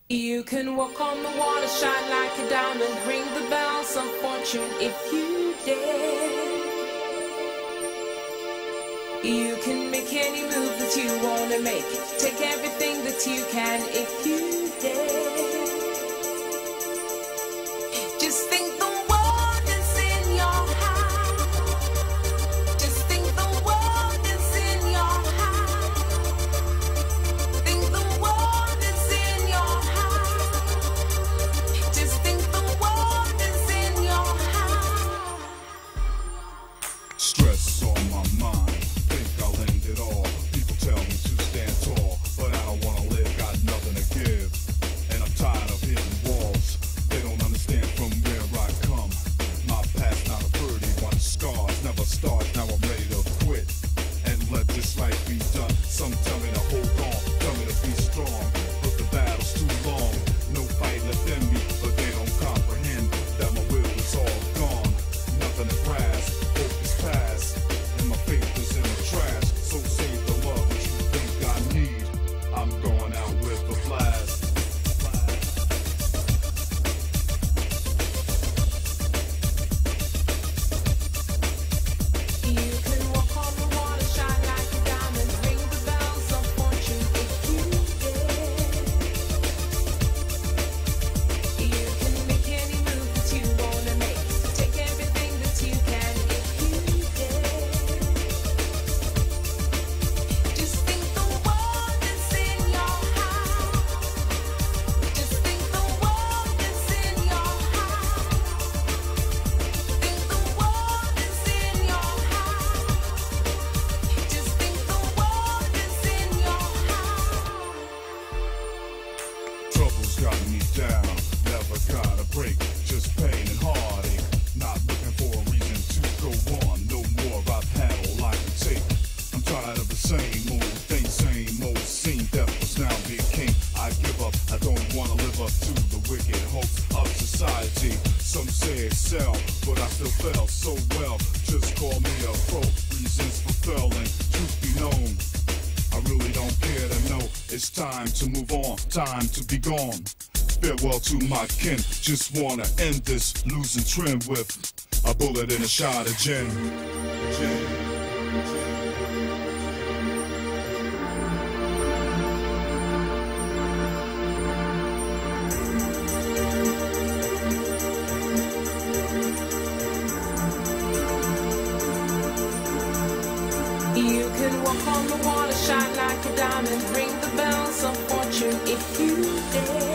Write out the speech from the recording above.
You can walk on the water, shine like a diamond, ring the bells of fortune if you dare. You can make any move that you wanna make, take everything that you can if you dare. Just think the world is in your hand. Just think the world is in your hand. Think the world is in your hand. Just think the world is in your hand. Stress on my mind, think I'll end it all. People tell me to stand tall, but I don't wanna live, got nothing to give. And I'm tired of hitting walls. They don't understand from where I come. My past not a pretty one, scars never start. Now I'm ready to quit and let this life be done. Some tell me to hold on, tell me to be strong, but the battle's too long. No fight left in me, but they don't comprehend that my will is all gone. Nothing to grasp, hope is past, and my faith is in the trash. So save the love that you think I need. I'm going out with a blast. You can walk on the water, shine like a diamond, ring the bells of fortune if you dare. You can make any move that you wanna make, take everything that you can if you dare. Just think the world is in your hand. Just think the world is in your hand. Think the world is in your hand. Just think the world is in your hand. Trouble's got me down, never got a break, just pain and heartache. Not looking for a reason to go on, no more. I've had all I can take. I'm tired of the same old thing, same old scene. Death was now be a king. I give up, I don't wanna live up to the wicked hopes of society. Some say excel, but I still fell so well. Just call me a pro, reasons for failing. Truth be known, I really don't care to know. It's time to move on, time to be gone. Farewell to my kin, just wanna end this losing trend with a bullet and a shot of gin. You can walk on the water, shine like a diamond, ring the bells of fortune if you dare.